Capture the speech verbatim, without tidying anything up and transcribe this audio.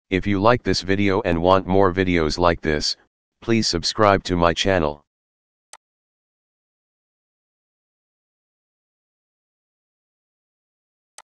If you like this video and want more videos like this, please subscribe to my channel.